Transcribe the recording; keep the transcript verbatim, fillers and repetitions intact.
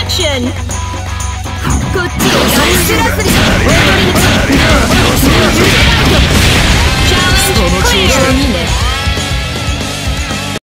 こっちが知らずに踊りの